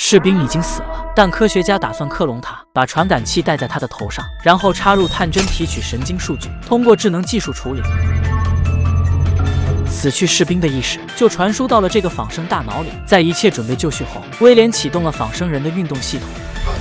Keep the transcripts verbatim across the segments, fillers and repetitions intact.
士兵已经死了，但科学家打算克隆他，把传感器戴在他的头上，然后插入探针提取神经数据，通过智能技术处理。死去士兵的意识就传输到了这个仿生大脑里。在一切准备就绪后，威廉启动了仿生人的运动系统。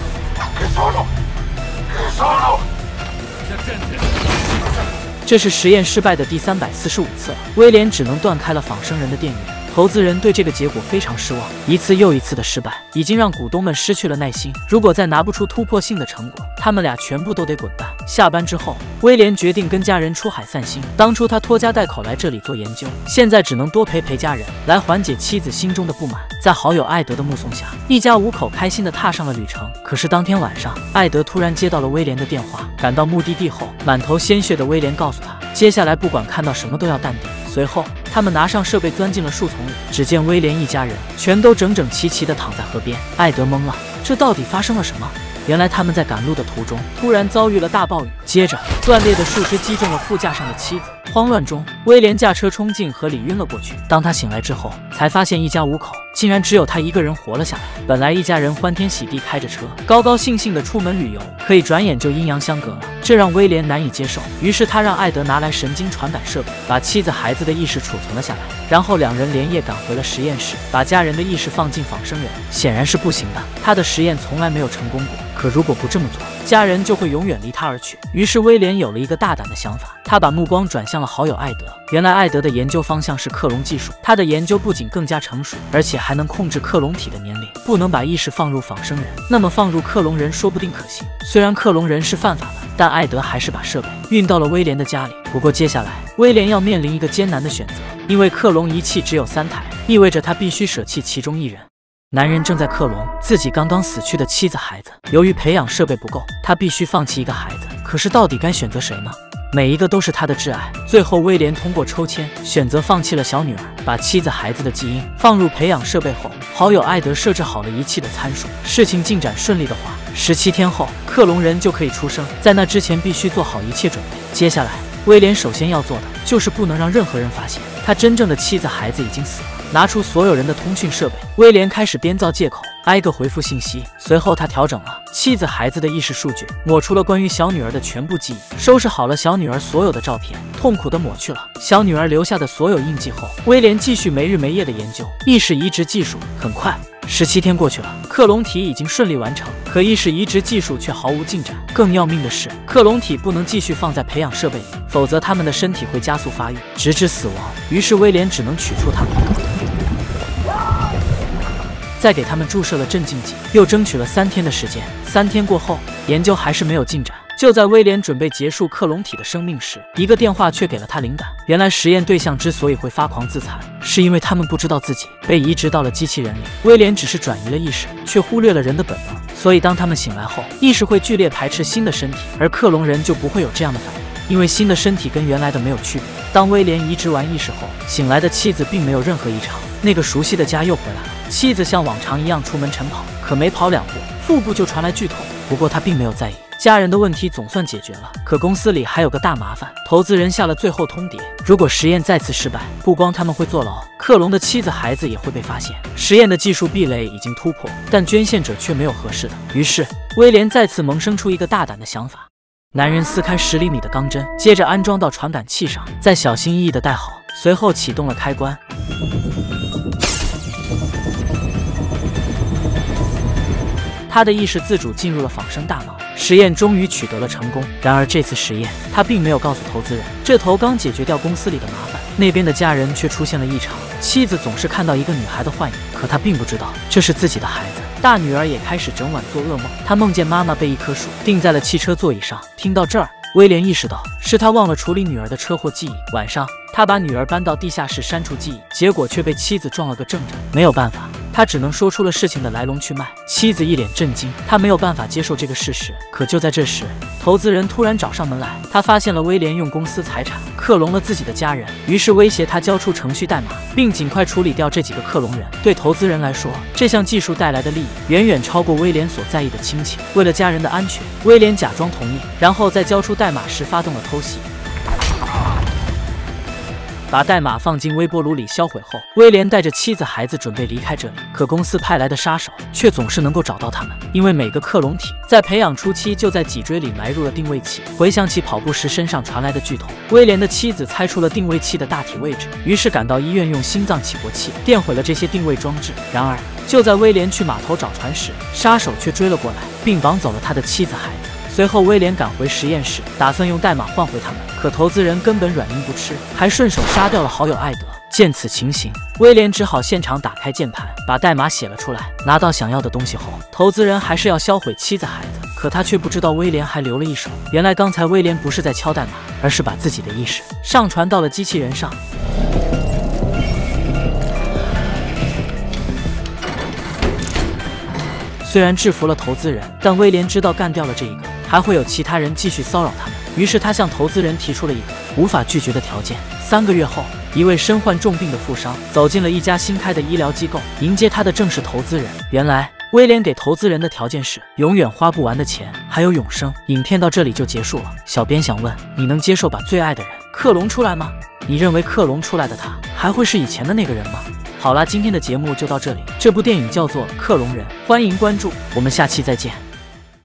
这是实验失败的第三百四十五次了，威廉只能断开了仿生人的电源。投资人对这个结果非常失望，一次又一次的失败已经让股东们失去了耐心。如果再拿不出突破性的成果，他们俩全部都得滚蛋。下班之后，威廉决定跟家人出海散心。当初他拖家带口来这里做研究，现在只能多陪陪家人，来缓解妻子心中的不满。在好友艾德的目送下，一家五口开心地踏上了旅程。可是当天晚上，艾德突然接到了威廉的电话。赶到目的地后，满头鲜血的威廉告诉他，接下来不管看到什么都要淡定。随后，他们拿上设备钻进了树丛里，只见威廉一家人全都整整齐齐地躺在河边。艾德懵了，这到底发生了什么？原来他们在赶路的途中突然遭遇了大暴雨，接着断裂的树枝击中了副驾上的妻子。慌乱中，威廉驾车冲进河里晕了过去。当他醒来之后，才发现一家五口竟然只有他一个人活了下来。本来一家人欢天喜地开着车，高高兴兴地出门旅游，可以转眼就阴阳相隔了，这让威廉难以接受。于是他让艾德拿来神经传感设备，把妻子孩子的意识储存了下来。然后两人连夜赶回了实验室，把家人的意识放进仿生人。显然是不行的，他的实验从来没有成功过。可如果不这么做，家人就会永远离他而去。于是威廉有了一个大胆的想法，他把目光转向了好友艾德。原来艾德的研究方向是克隆技术，他的研究不仅更加成熟，而且还能控制克隆体的年龄。不能把意识放入仿生人，那么放入克隆人说不定可行。虽然克隆人是犯法的，但艾德还是把设备运到了威廉的家里。不过接下来威廉要面临一个艰难的选择，因为克隆仪器只有三台，意味着他必须舍弃其中一人。男人正在克隆自己刚刚死去的妻子孩子，由于培养设备不够，他必须放弃一个孩子。可是到底该选择谁呢？每一个都是他的挚爱。最后威廉通过抽签选择放弃了小女儿，把妻子孩子的基因放入培养设备后，好友艾德设置好了仪器的参数。事情进展顺利的话，十七天后克隆人就可以出生。在那之前必须做好一切准备。接下来威廉首先要做的就是不能让任何人发现他真正的妻子孩子已经死了。拿出所有人的通讯设备，威廉开始编造借口，挨个回复信息。随后他调整了妻子孩子的意识数据，抹除了关于小女儿的全部记忆，收拾好了小女儿所有的照片，痛苦地抹去了小女儿留下的所有印记后，威廉继续没日没夜的研究意识移植技术。很快十七天过去了，克隆体已经顺利完成，可意识移植技术却毫无进展。更要命的是，克隆体不能继续放在培养设备里，否则他们的身体会加速发育，直至死亡。于是威廉只能取出它们，再给他们注射了镇静剂，又争取了三天的时间。三天过后，研究还是没有进展。就在威廉准备结束克隆体的生命时，一个电话却给了他灵感。原来实验对象之所以会发狂自残，是因为他们不知道自己被移植到了机器人里。威廉只是转移了意识，却忽略了人的本能，所以当他们醒来后，意识会剧烈排斥新的身体，而克隆人就不会有这样的反应，因为新的身体跟原来的没有区别。当威廉移植完意识后，醒来的妻子并没有任何异常，那个熟悉的家又回来了。妻子像往常一样出门晨跑，可没跑两步，腹部就传来剧痛。不过他并没有在意，家人的问题总算解决了。可公司里还有个大麻烦，投资人下了最后通牒，如果实验再次失败，不光他们会坐牢，克隆的妻子孩子也会被发现。实验的技术壁垒已经突破，但捐献者却没有合适的。于是威廉再次萌生出一个大胆的想法。男人撕开十厘米的钢针，接着安装到传感器上，再小心翼翼地戴好，随后启动了开关。他的意识自主进入了仿生大脑，实验终于取得了成功。然而这次实验他并没有告诉投资人，这头刚解决掉公司里的麻烦，那边的家人却出现了异常。妻子总是看到一个女孩的幻影，可她并不知道这是自己的孩子。大女儿也开始整晚做噩梦，她梦见妈妈被一棵树钉在了汽车座椅上。听到这儿，威廉意识到是他忘了处理女儿的车祸记忆。晚上他把女儿搬到地下室删除记忆，结果却被妻子撞了个正着。没有办法，他只能说出了事情的来龙去脉。妻子一脸震惊，他没有办法接受这个事实。可就在这时，投资人突然找上门来，他发现了威廉用公司财产克隆了自己的家人，于是威胁他交出程序代码，并尽快处理掉这几个克隆人。对投资人来说，这项技术带来的利益远远超过威廉所在意的亲情。为了家人的安全，威廉假装同意，然后在交出代码时发动了偷袭。 把代码放进微波炉里销毁后，威廉带着妻子孩子准备离开这里。可公司派来的杀手却总是能够找到他们，因为每个克隆体在培养初期就在脊椎里埋入了定位器。回想起跑步时身上传来的剧痛，威廉的妻子猜出了定位器的大体位置，于是赶到医院用心脏起搏器电毁了这些定位装置。然而，就在威廉去码头找船时，杀手却追了过来，并绑走了他的妻子孩子。随后，威廉赶回实验室，打算用代码换回他们，可投资人根本软硬不吃，还顺手杀掉了好友艾德。见此情形，威廉只好现场打开键盘，把代码写了出来。拿到想要的东西后，投资人还是要销毁妻子孩子，可他却不知道威廉还留了一手。原来刚才威廉不是在敲代码，而是把自己的意识上传到了机器人上。虽然制服了投资人，但威廉知道干掉了这一个，还会有其他人继续骚扰他们。于是他向投资人提出了一个无法拒绝的条件。三个月后，一位身患重病的富商走进了一家新开的医疗机构，迎接他的正是投资人。原来威廉给投资人的条件是永远花不完的钱，还有永生。影片到这里就结束了。小编想问，你能接受把最爱的人克隆出来吗？你认为克隆出来的他还会是以前的那个人吗？好啦，今天的节目就到这里。这部电影叫做《克隆人》，欢迎关注，我们下期再见。